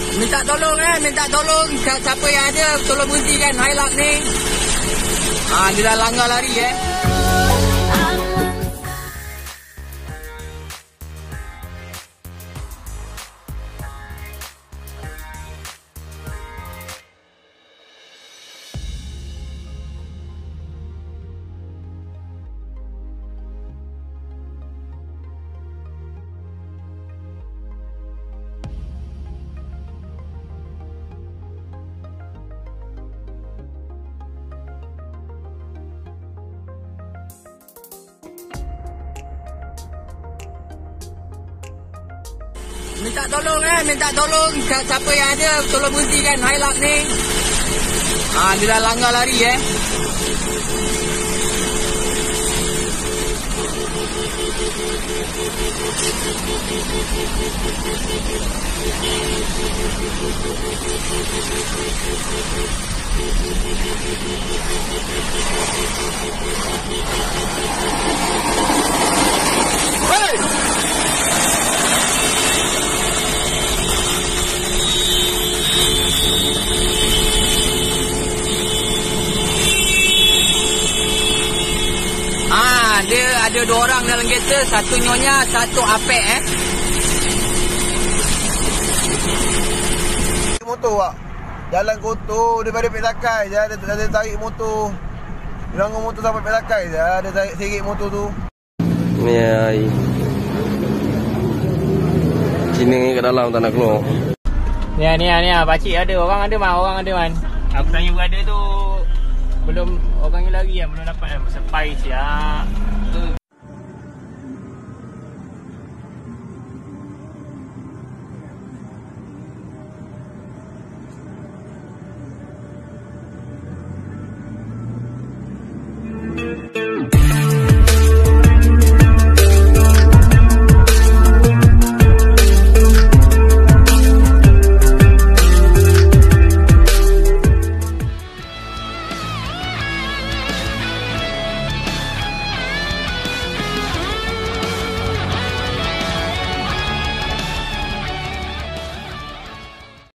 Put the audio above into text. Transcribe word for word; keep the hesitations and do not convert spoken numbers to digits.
Minta tolong eh, minta tolong siapa yang ada, tolong berhentikan Hilux ni. Ah, dia dah langgar lari eh. Minta tolong eh, minta tolong siapa yang ada, tolong berhentikan Hilux ni. Ah, dia dah langgar lari eh. Hey! Ah, dia ada dua orang dalam kereta, satu nyonya, satu apek eh. Motor pak, jalan kotor daripada Pek Sakai je, ada, ada tarik motor. Gelanggang motor sampai Pek Sakai je, ada tarik serik motor tu. Ni air Cina ni kat dalam tak nak keluar. Ni ni ni pakcik ada, orang ada man, orang ada man. Aku tanya berada tu belum, orangnya lari kan, belum dapat kan, sepai siap. Tu